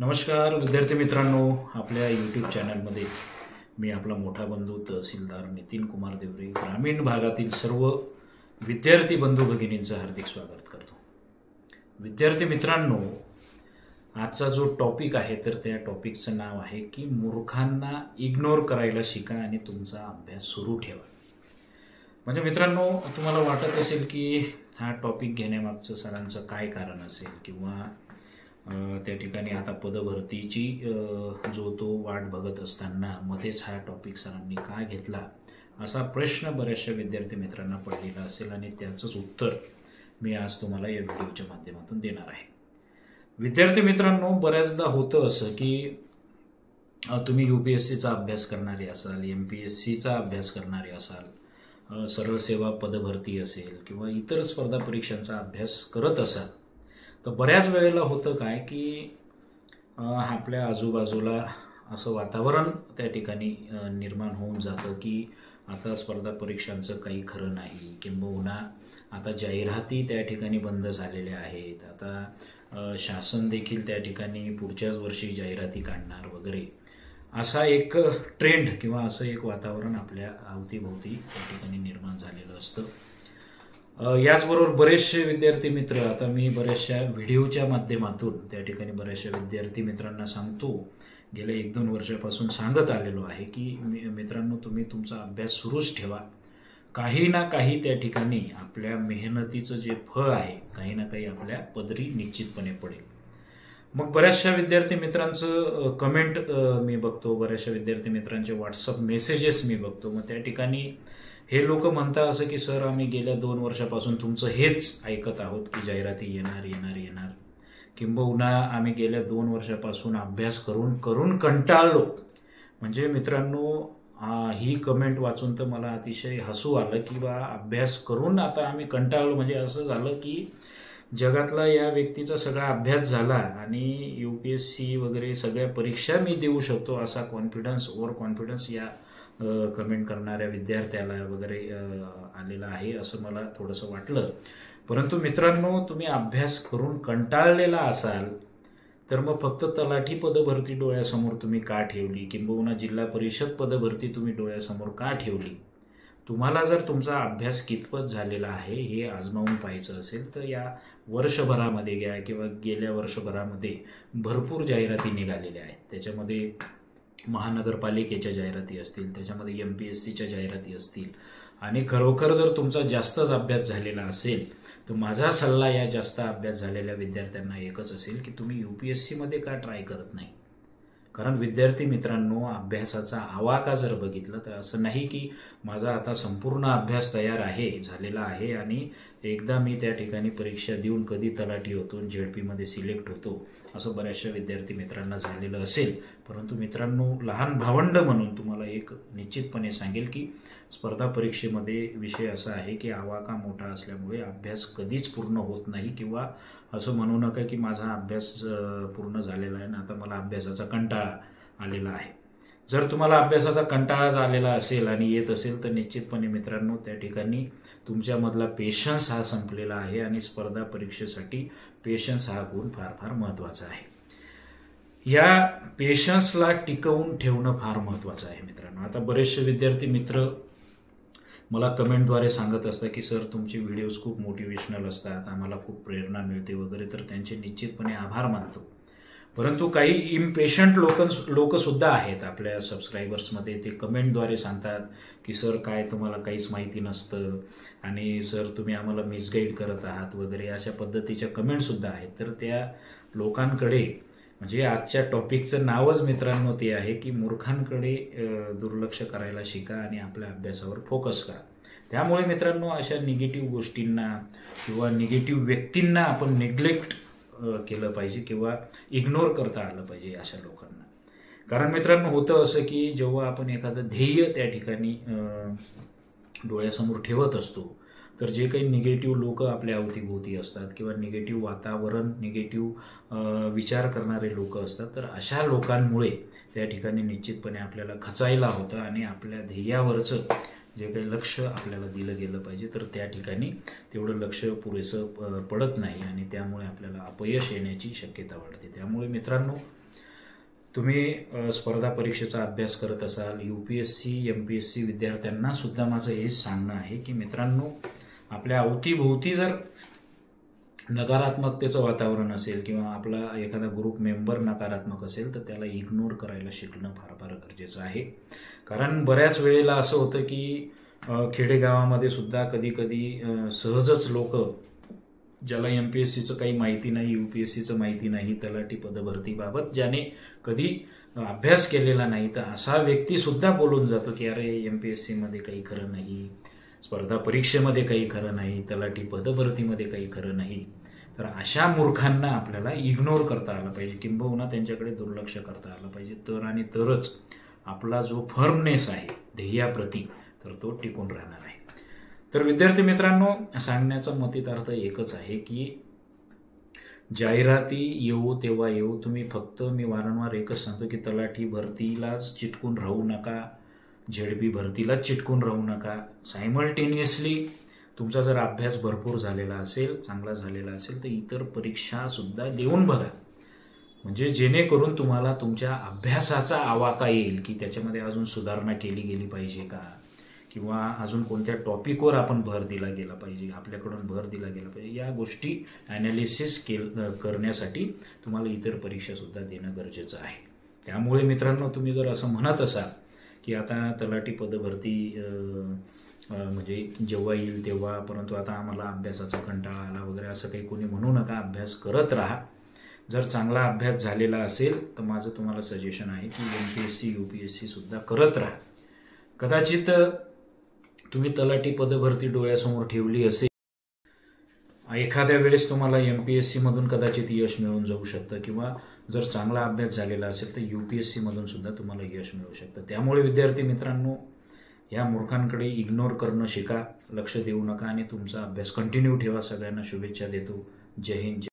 नमस्कार विद्यार्थी मित्रांनो, आपल्या यूट्यूब चॅनलमध्ये मी आपला मोठा बंधू तहसीलदार नितीन कुमार देवरे ग्रामीण भागातील सर्व विद्यार्थी बंधू भगिनींचं हार्दिक स्वागत करतो। विद्यार्थी मित्रांनो, आजचा जो टॉपिक आहे तर त्या टॉपिकचं नाव आहे की मूर्खांना इग्नोर करायला शिका आणि तुमचा अभ्यास सुरू ठेवा। म्हणजे मित्रांनो, तुम्हाला वाटत असेल की हा टॉपिक घेण्यामागचं सरांचं काय कारण असेल किंवा त्या ठिकाणी आता पदभरतीची जो तो वाट बघत असताना मध्येच हा टॉपिक सरांनी का घेतला असा प्रश्न बऱ्याचशा विद्यार्थी मित्रांना पडलेला असेल आणि त्याचंच उत्तर मी आज तुम्हाला या व्हिडिओच्या माध्यमातून देणार आहे। विद्यार्थी मित्रांनो, बऱ्याचदा होतं असं की तुम्ही UPSCचा अभ्यास करणारे असाल, MPSCचा अभ्यास करणारे असाल, सरळ सेवा पदभरती असेल किंवा इतर स्पर्धा परीक्षांचा अभ्यास करत असाल तर बऱ्याच वेळेला होतं काय की आपल्या आजूबाजूला असं वातावरण त्या ठिकाणी निर्माण होऊन जातं की आता स्पर्धा परीक्षांचं काही खरं नाही, किंबहुना आता जाहिराती त्या ठिकाणी बंद झालेल्या आहेत, आता शासन देखील त्या ठिकाणी पुढच्याच वर्षी जाहिराती काढणार वगैरे असा एक ट्रेंड किंवा असं एक वातावरण आपल्या अवतीभोवती त्या ठिकाणी निर्माण झालेलं असतं। याचबरोबर बरेचसे विद्यार्थी मित्र, आता मी बऱ्याचशा व्हिडिओच्या माध्यमातून त्या ठिकाणी बऱ्याचशा विद्यार्थी मित्रांना सांगतो, गेल्या 1-2 वर्षापासून सांगत आलेलो आहे की मित्रांनो, तुम्ही तुमचा अभ्यास सुरूच ठेवा। काही ना काही त्या ठिकाणी आपल्या मेहनतीचं जे फळ आहे काही ना काही आपल्या पदरी निश्चितपणे पडेल। मग बऱ्याचशा विद्यार्थी मित्रांचं कमेंट मी बघतो, बऱ्याचशा विद्यार्थी मित्रांचे व्हॉट्सअप मेसेजेस मी बघतो। मग त्या ठिकाणी हे लोक म्हणतात असं की सर, आम्ही गेल्या 2 वर्षापासून तुमचं हेच ऐकत आहोत की जाहिराती येणार येणार येणार, किंबहुना आम्ही गेल्या 2 वर्षापासून अभ्यास करून करून कंटाळलो। म्हणजे मित्रांनो, ही कमेंट वाचून तर मला अतिशय हसू आलं की बा, अभ्यास करून आता आम्ही कंटाळलो म्हणजे असं झालं की जगातला या व्यक्तीचा सगळा अभ्यास झाला आणि UPSC वगैरे सगळ्या परीक्षा मी देऊ शकतो असा कॉन्फिडन्स, ओव्हर कॉन्फिडन्स या कमेंट करणाऱ्या विद्यार्थ्याला वगैरे आलेला आहे असं मला थोडंसं वाटलं। परंतु मित्रांनो, तुम्ही अभ्यास करून कंटाळलेला असाल तर मग फक्त तलाठी पदभरती डोळ्यासमोर तुम्ही का ठेवली, किंबहुना जिल्हा परिषद पदभरती तुम्ही डोळ्यासमोर का ठेवली? तुम्हाला जर तुमचा अभ्यास कितपत झालेला आहे हे आजमावून पाहायचं असेल तर या वर्षभरामध्ये घ्या किंवा गेल्या वर्षभरामध्ये भरपूर जाहिराती निघालेल्या आहेत। त्याच्यामध्ये महानगरपालिकेच्या जाहिराती असतील, त्याच्यामध्ये MPSCच्या जाहिराती असतील, आणि खरोखर जर तुमचा जास्तच अभ्यास झालेला असेल तर माझा सल्ला या जास्त अभ्यास झालेल्या विद्यार्थ्यांना एकच असेल की तुम्ही UPSCमध्ये का ट्राय करत नाही। कारण विद्यार्थी मित्रांनो, अभ्यासाचा आवाका जर बघितलं तर असं नाही की माझा आता संपूर्ण अभ्यास तयार आहे, झालेला आहे आणि एकदा मी त्या ठिकाणी परीक्षा देऊन कधी तलाठी होतो, ZP मध्ये सिलेक्ट होतो असं बऱ्याचशा विद्यार्थी मित्रांना झालेलं असेल। परंतु मित्रांनो, लहान भावंड म्हणून तुम्हाला एक निश्चितपणे सांगेल की स्पर्धा परीक्षेमध्ये विषय असा आहे की आवाका मोठा असल्यामुळे अभ्यास कधीच पूर्ण होत नाही, किंवा असं म्हणू नका की माझा अभ्यास पूर्ण झालेला आहे ना आता मला अभ्यासाचा कंटाळा आलेला आहे। जर तुम्हाला अभ्यासाचा कंटाळा आलेला असेल आणि येत असेल तर निश्चितपणे मित्रांनो, त्या ठिकाणी तुमच्यामधला पेशन्स हा संपलेला आहे आणि स्पर्धा परीक्षेसाठी पेशन्स हा गुण फार फार महत्त्वाचा आहे। या पेशन्सला टिकवून ठेवणं फार महत्त्वाचं आहे मित्रांनो। आता बरेचसे विद्यार्थी मित्र मला कमेंटद्वारे सांगत असतात की सर, तुमचे व्हिडिओज खूप मोटिवेशनल असतात, आम्हाला खूप प्रेरणा मिळते वगैरे, तर त्यांचे निश्चितपणे आभार मानतो। परंतु काही इम्पेशंट लोक सुद्धा आहेत आपल्या सबस्क्रायबर्समध्ये, ते कमेंटद्वारे सांगतात की सर, काय तुम्हाला काहीच माहिती नसतं आणि सर तुम्ही आम्हाला मिसगाईड करत आहात वगैरे, अशा पद्धतीच्या कमेंटसुद्धा आहेत। तर त्या लोकांकडे, म्हणजे आजच्या टॉपिकचं नावच मित्रांनो ते आहे की मूर्खांकडे दुर्लक्ष करायला शिका आणि आपल्या अभ्यासावर फोकस करा। त्यामुळे मित्रांनो, अशा निगेटिव्ह गोष्टींना किंवा निगेटिव्ह व्यक्तींना आपण निग्लेक्ट केलं पाहिजे किंवा इग्नोर करता आलं पाहिजे अशा लोकांना। कारण मित्रांनो, होतं असं की जेव्हा आपण एखादं ध्येय त्या ठिकाणी डोळ्यासमोर ठेवत असतो तर जे काही निगेटिव्ह लोक आपल्या अवतीभोवती असतात किंवा निगेटिव्ह वातावरण, निगेटिव्ह विचार करणारे लोक असतात, तर अशा लोकांमुळे त्या ठिकाणी निश्चितपणे आपल्याला खचायला होतं आणि आपल्या ध्येयावरचं जे काही लक्ष आपल्याला दिलं गेलं पाहिजे तर त्या ठिकाणी तेवढं लक्ष पुरेसं पडत नाही आणि त्यामुळे आपल्याला अपयश येण्याची शक्यता वाढते। त्यामुळे मित्रांनो, तुम्ही स्पर्धा परीक्षेचा अभ्यास करत असाल, UPSC MPSC विद्यार्थ्यांना सुद्धा माझं हेच सांगणं आहे की मित्रांनो, आपल्या अवतीभोवती जर नकारात्मकतेचं वातावरण असेल किंवा आपला एखादा ग्रुप मेंबर नकारात्मक असेल तर त्याला इग्नोर करायला शिकणं फार फार गरजेचं आहे. कारण बऱ्याच वेळेला असं होतं की खेडेगावामध्ये सुद्धा कधी कधी सहजच लोक ज्याला MPSCचं काही माहिती नाही, UPSCचं माहिती नाही, तलाठी पदभरतीबाबत ज्याने कधी अभ्यास केलेला नाही, तर असा व्यक्ती सुद्धा बोलून जातो की अरे MPSC मध्ये काही खरं नाही, स्पर्धा परीक्षेमध्ये काही खरं नाही, तलाठी पदभरतीमध्ये काही खरं नाही. तर अशा मूर्खांना आपल्याला इग्नोर करता आलं पाहिजे, किंबहुना त्यांच्याकडे दुर्लक्ष करता आलं पाहिजे. तर आणि तरच आपला जो फर्मनेस आहे ध्येयाप्रती, तर तो टिकून राहणार आहे. तर विद्यार्थी मित्रांनो, सांगण्याचा मतितार्थ एकच आहे की जाहिराती येऊ तेव्हा येऊ, तुम्ही फक्त मी वारंवार एकच सांगतो की तलाठी भरतीलाच चिटकून राहू नका, ZP भरतीलाच चिटकून राहू नका. सायमल्टेनियसली तुमचा जर अभ्यास भरपूर झालेला असेल, चांगला झालेला असेल, तर इतर परीक्षा सुद्धा देऊन बघा. म्हणजे जेणेकरून तुम्हाला तुमच्या अभ्यासाचा आवाका येईल की त्याच्यामध्ये अजून सुधारणा केली गेली पाहिजे का, किंवा अजून कोणत्या टॉपिकवर आपण भर दिला गेला पाहिजे, आपल्याकडून भर दिला गेला पाहिजे. या गोष्टी ॲनालिसिस करण्यासाठी तुम्हाला इतर परीक्षा सुद्धा देणं गरजेचं आहे. त्यामुळे मित्रांनो, तुम्ही जर असं म्हणत असाल की आता तलाठी पदभरती म्हणजे जेव्हा येईल तेव्हा, परंतु आता आम्हाला अभ्यासाचा कंटाळा आला वगैरे, असं काही कोणी म्हणू नका. अभ्यास करत राहा. जर चांगला अभ्यास झालेला असेल तर माझं तुम्हाला सजेशन आहे की MPSC UPSC सुद्धा करत राहा. कदाचित तुम्ही तलाठी पदभरती डोळ्यासमोर ठेवली असेल, एखाद्या वेळेस तुम्हाला MPSC मधून कदाचित यश मिळून जाऊ शकतं, किंवा जर चांगला अभ्यास झालेला असेल तर UPSC मधून सुद्धा तुम्हाला यश मिळू शकतं. त्यामुळे विद्यार्थी मित्रांनो, या मूर्खांकडे इग्नोर करणं शिका, लक्ष देऊ नका आणि तुमचा अभ्यास कंटिन्यू ठेवा. सगळ्यांना शुभेच्छा देतो. जय हिंद.